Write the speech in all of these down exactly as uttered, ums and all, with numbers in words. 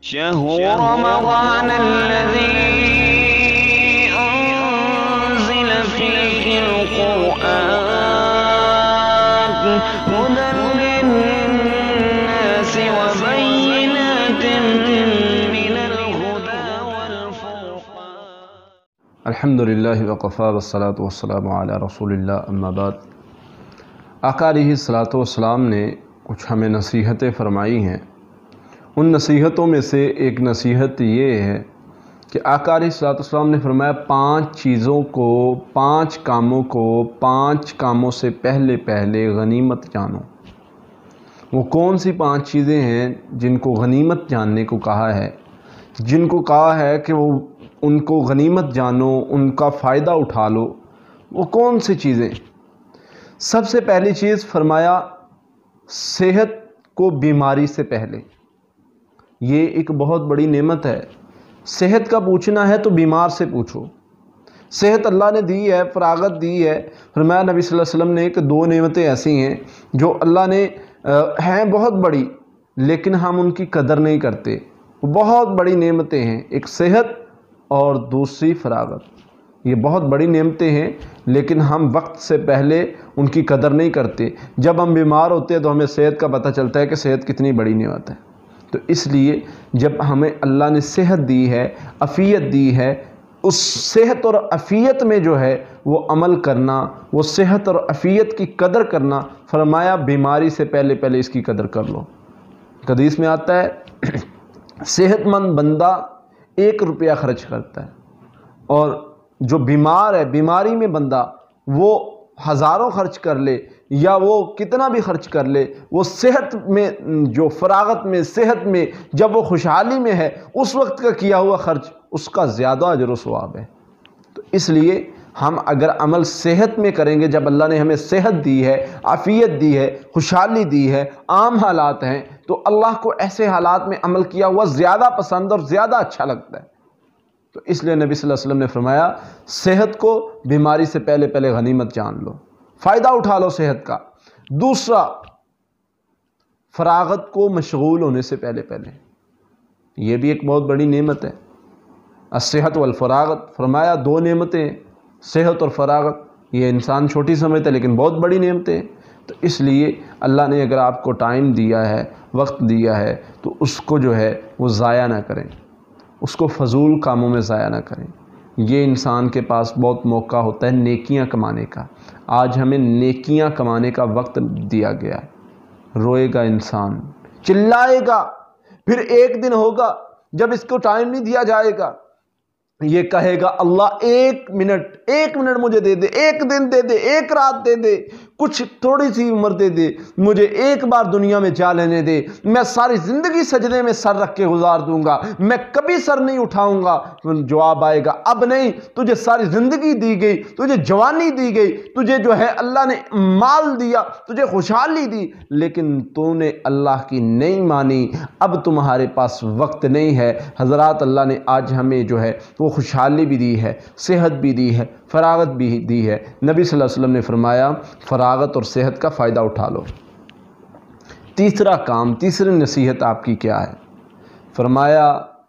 شهر رمضان الذي أنزل فيه القرآن هدى للناس وبينات من الهدى والفرقان. الحمد للہ وقفا والصلاة والسلام علی رسول اللہ اما بعد. آقا علیہ الصلاۃ والسلام نے کچھ ہمیں نصیحتیں فرمائی ہیں. ان نصیحتوں میں سے ایک نصیحت یہ ہے کہ آقا علیہ الصلاۃ والسلام نے فرمایا پانچ چیزوں کو پانچ کاموں کو پانچ کاموں سے پہلے پہلے غنیمت جانو. وہ کون سی پانچ چیزیں ہیں جن کو غنیمت جاننے کو کہا ہے، جن کو کہا ہے کہ وہ ان کو غنیمت جانو، ان کا فائدہ اٹھا لو؟ وہ کون سی چیزیں؟ سب سے پہلی چیز فرمایا صحت کو بیماری سے پہلے. یہ ایک بہت بڑی نعمت ہے. صحت کا پوچھنا ہے تو بیمار سے پوچھو. صحت اللہ نے دی ہے، فراغت دی ہے. فرمایا نبی صلی اللہ علیہ وسلم نے کہ دو نعمتیں ایسی ہیں جو اللہ نے ہیں بہت بڑی لیکن ہم ان کی قدر نہیں کرتے. وہ بہت بڑی نعمتیں ہیں، ایک صحت اور دوسری فراغت. یہ بہت بڑی نعمتیں ہیں لیکن ہم وقت سے پہلے ان کی قدر نہیں کرتے. جب ہم بیمار ہوتے ہیں تو ہمیں صحت کا پتہ چلتا ہے کہ صحت کتنی بڑی نعمت ہے. تو اس لیے جب ہمیں اللہ نے صحت دی ہے، عافیت دی ہے، اس صحت اور عافیت میں جو ہے وہ عمل کرنا، وہ صحت اور عافیت کی قدر کرنا، فرمایا بیماری سے پہلے پہلے اس کی قدر کر لو. حدیث میں آتا ہے صحت مند بندہ ایک روپیہ خرچ کرتا ہے اور جو بیمار ہے، بیماری میں بندہ، وہ ہزاروں خرچ کر لے یا وہ کتنا بھی خرچ کر لے، وہ صحت میں، جو فراغت میں، صحت میں، جب وہ خوشحالی میں ہے، اس وقت کا کیا ہوا خرچ اس کا زیادہ اجر و ثواب ہے. تو اس لیے ہم اگر عمل صحت میں کریں گے، جب اللہ نے ہمیں صحت دی ہے، عافیت دی ہے، خوشحالی دی ہے، عام حالات ہیں، تو اللہ کو ایسے حالات میں عمل کیا ہوا زیادہ پسند اور زیادہ اچھا لگتا ہے. تو اس لیے نبی صلی اللہ علیہ وسلم نے فرمایا صحت کو بیماری سے پہلے پہلے غنیمت جان لو، فائدہ اٹھا لو صحت کا. دوسرا، فراغت کو مشغول ہونے سے پہلے پہلے. یہ بھی ایک بہت بڑی نعمت ہے. الصحت والفراغت، فرمایا دو نعمتیں، صحت اور فراغت. یہ انسان چھوٹی سمجھتا ہے لیکن بہت بڑی نعمتیں ہیں. تو اس لیے اللہ نے اگر آپ کو ٹائم دیا ہے، وقت دیا ہے، تو اس کو جو ہے وہ ضائع نہ کریں، اس کو فضول کاموں میں ضائع نہ کریں. یہ انسان کے پاس بہت موقع ہوتا ہے نیکیاں کمانے کا. آج ہمیں نیکیاں کمانے کا وقت دیا گیا ہے. روئے گا انسان، چلائے گا، پھر ایک دن ہوگا جب اس کو ٹائم نہیں دیا جائے گا، یہ کہے گا اللہ ایک منٹ ایک منٹ مجھے دے دے، ایک دن دے دے، ایک رات دے دے، کچھ تھوڑی سی عمر دے دے، مجھے ایک بار دنیا میں جا لینے دے، میں ساری زندگی سجدے میں سر رکھ کے گزار دوں گا، میں کبھی سر نہیں اٹھاؤں گا. جواب آئے گا اب نہیں، تجھے ساری زندگی دی گئی، تجھے جوانی دی گئی، تجھے جو ہے اللہ نے مال دیا، تجھے خوشحالی دی، لیکن تو نے اللہ کی نہیں مانی. اب تمہارے پاس وقت نہیں ہے. حضرات، اللہ نے آج ہمیں جو ہے وہ خوشحالی بھی دی ہے، صحت بھی دی ہے، فراغت بھی دی ہے. نبی صلی اللہ علیہ وسلم نے فرمایا فراغت اور صحت کا فائدہ اٹھا لو. تیسرا کام، تیسری نصیحت آپ کی کیا ہے؟ فرمایا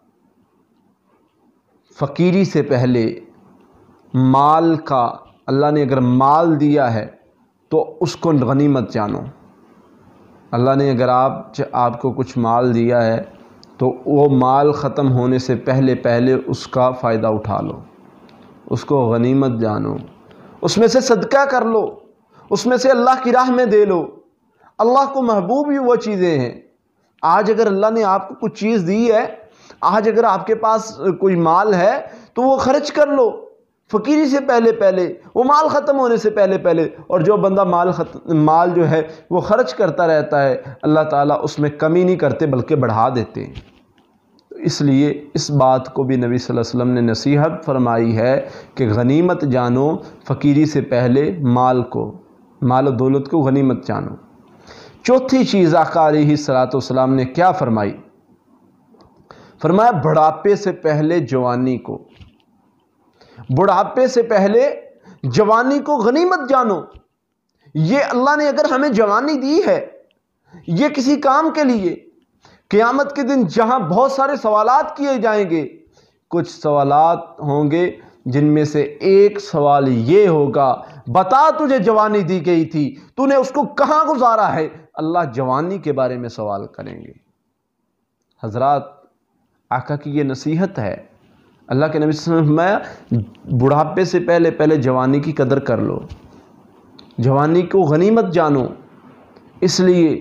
فقیری سے پہلے مال کا، اللہ نے اگر مال دیا ہے تو اس کو غنیمت جانو. اللہ نے اگر آپ آپ کو کچھ مال دیا ہے تو وہ مال ختم ہونے سے پہلے پہلے اس کا فائدہ اٹھا لو، اس کو غنیمت جانو، اس میں سے صدقہ کر لو، اس میں سے اللہ کی راہ میں دے لو. اللہ کو محبوب ہی وہ چیزیں ہیں. آج اگر اللہ نے آپ کو کچھ چیز دی ہے، آج اگر آپ کے پاس کوئی مال ہے تو وہ خرچ کر لو فقیری سے پہلے پہلے، وہ مال ختم ہونے سے پہلے پہلے. اور جو بندہ مال ختم مال جو ہے وہ خرچ کرتا رہتا ہے، اللہ تعالیٰ اس میں کمی نہیں کرتے بلکہ بڑھا دیتے ہیں. اس لیے اس بات کو بھی نبی صلی اللہ علیہ وسلم نے نصیحت فرمائی ہے کہ غنیمت جانو فقیری سے پہلے، مال کو، مال و دولت کو غنیمت جانو. چوتھی چیز آقا علیہ الصلوۃ والسلام نے کیا فرمائی؟ فرمایا بڑھاپے سے پہلے جوانی کو، بڑھاپے سے پہلے جوانی کو غنیمت جانو. یہ اللہ نے اگر ہمیں جوانی دی ہے، یہ کسی کام کے لیے، قیامت کے دن جہاں بہت سارے سوالات کیے جائیں گے، کچھ سوالات ہوں گے جن میں سے ایک سوال یہ ہوگا، بتا تجھے جوانی دی گئی تھی، تو نے اس کو کہاں گزارا ہے؟ اللہ جوانی کے بارے میں سوال کریں گے۔ حضرات، آقا کی یہ نصیحت ہے۔ اللہ کے نبی صلی اللہ علیہ وسلم نے فرمایا بڑھاپے سے پہلے پہلے جوانی کی قدر کر لو، جوانی کو غنیمت جانو۔ اس لیے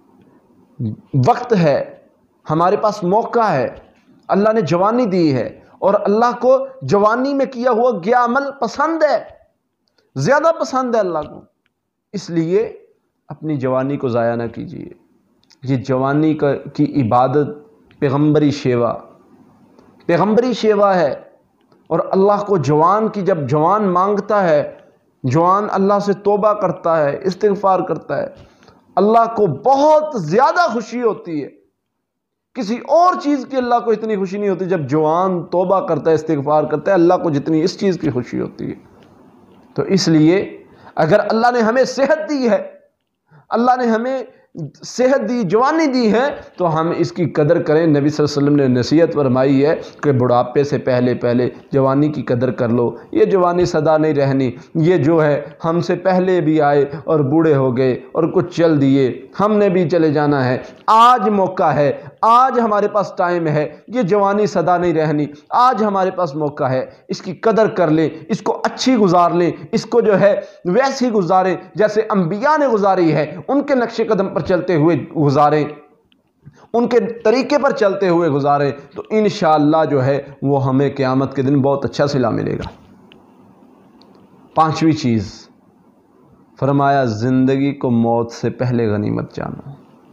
وقت ہے، ہمارے پاس موقع ہے، اللہ نے جوانی دی ہے، اور اللہ کو جوانی میں کیا ہوا گیا عمل پسند ہے، زیادہ پسند ہے اللہ کو۔ اس لیے اپنی جوانی کو ضائع نہ کیجیے۔ یہ جوانی کا کی عبادت پیغمبری شیوا پیغمبری شیوا ہے، اور اللہ کو جوان کی جب جوان مانگتا ہے، جوان اللہ سے توبہ کرتا ہے، استغفار کرتا ہے، اللہ کو بہت زیادہ خوشی ہوتی ہے۔ کسی اور چیز کی اللہ کو اتنی خوشی نہیں ہوتی، جب جوان توبہ کرتا ہے، استغفار کرتا ہے، اللہ کو جتنی اس چیز کی خوشی ہوتی ہے۔ تو اس لیے اگر اللہ نے ہمیں صحت دی ہے، اللہ نے ہمیں صحت دی، جوانی دی ہے، تو ہم اس کی قدر کریں۔ نبی صلی اللہ علیہ وسلم نے نصیحت فرمائی ہے کہ بڑھاپے سے پہلے پہلے جوانی کی قدر کر لو۔ یہ جوانی سدا نہیں رہنی، یہ جو ہے ہم سے پہلے بھی آئے اور بوڑھے ہو گئے اور کچھ چل دیے، ہم نے بھی چلے جانا ہے۔ آج موقع ہے، آج ہمارے پاس ٹائم ہے، یہ جوانی سدا نہیں رہنی، آج ہمارے پاس موقع ہے، اس کی قدر کر لیں، اس کو اچھی گزار لیں، اس کو جو ہے ویسی گزاریں جیسے انبیاء نے گزاری ہے، ان کے نقش قدم پر چلتے ہوئے گزاریں، ان کے طریقے پر چلتے ہوئے گزاریں، تو انشاءاللہ جو ہے وہ ہمیں قیامت کے دن بہت اچھا صلہ ملے گا۔ پانچویں چیز فرمایا، زندگی کو موت سے پہلے غنیمت جانو۔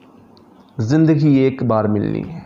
زندگی ایک بار ملنی ہے،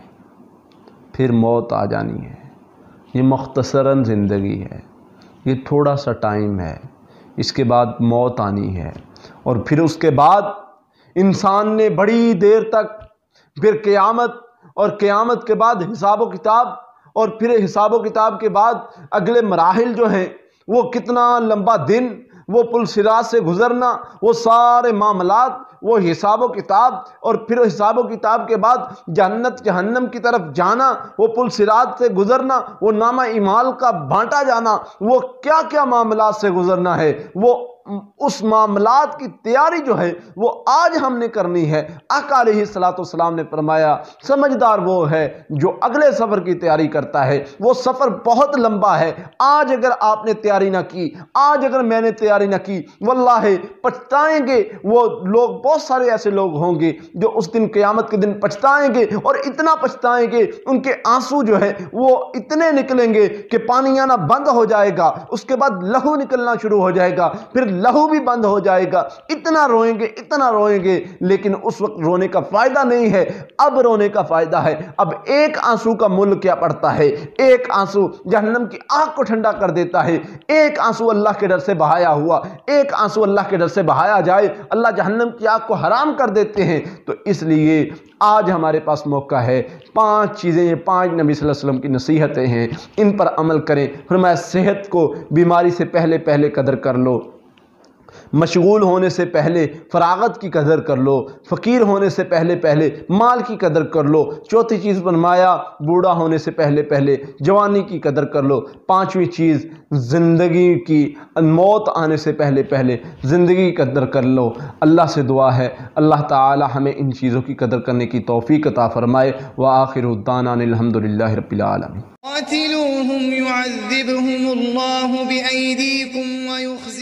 پھر موت آ جانی ہے۔ یہ مختصراً زندگی ہے، یہ تھوڑا سا ٹائم ہے، اس کے بعد موت آنی ہے، اور پھر اس کے بعد انسان نے بڑی دیر تک، پھر قیامت، اور قیامت کے بعد حساب و کتاب، اور پھر حساب و کتاب کے بعد اگلے مراحل جو ہیں، وہ کتنا لمبا دن، وہ پل صراط سے گزرنا، وہ سارے معاملات، وہ حساب و کتاب، اور پھر حساب و کتاب کے بعد جنت جہنم کی طرف جانا، وہ پل صراط سے گزرنا، وہ نامہ اعمال کا بانٹا جانا، وہ کیا کیا معاملات سے گزرنا ہے، وہ اس معاملات کی تیاری جو ہے وہ آج ہم نے کرنی ہے۔ آقا علیہ الصلوۃ والسلام نے فرمایا، سمجھدار وہ ہے جو اگلے سفر کی تیاری کرتا ہے، وہ سفر بہت لمبا ہے۔ آج اگر آپ نے تیاری نہ کی، آج اگر میں نے تیاری نہ کی، واللہ پچھتائیں گے۔ وہ لوگ، بہت سارے ایسے لوگ ہوں گے جو اس دن قیامت کے دن پچھتائیں گے، اور اتنا پچھتائیں گے، ان کے آنسو جو ہے وہ اتنے نکلیں گے کہ پانی آنا بند ہو جائے گا، اس کے بعد لہو نکلنا شروع ہو جائے گا، پھر لہو بھی بند ہو جائے گا، اتنا روئیں گے، اتنا روئیں گے، لیکن اس وقت رونے کا فائدہ نہیں ہے، اب رونے کا فائدہ ہے۔ اب ایک آنسو کا مول کیا پڑتا ہے؟ ایک آنسو جہنم کی آگ کو ٹھنڈا کر دیتا ہے۔ ایک آنسو اللہ کے ڈر سے بہایا ہوا، ایک آنسو اللہ کے ڈر سے بہایا جائے، اللہ جہنم کی آگ کو حرام کر دیتے ہیں۔ تو اس لیے آج ہمارے پاس موقع ہے، پانچ چیزیں، یہ پانچ نبی صلی اللہ علیہ وسلم کی نصیحتیں ہیں، ان پر عمل کریں۔ فرمایا صحت کو بیماری سے پہلے پہلے قدر کر لو، مشغول ہونے سے پہلے فراغت کی قدر کر لو، فقیر ہونے سے پہلے پہلے مال کی قدر کر لو۔ چوتھی چیز فرمایا بوڑھا ہونے سے پہلے پہلے جوانی کی قدر کر لو۔ پانچویں چیز زندگی کی موت آنے سے پہلے پہلے زندگی کی قدر کر لو۔ اللہ سے دعا ہے اللہ تعالی ہمیں ان چیزوں کی قدر کرنے کی توفیق عطا فرمائے۔ وآخر دعوانا الحمد للہ رب العالمین۔ قاتلوهم يعذبهم الله بأيديكم ويخزي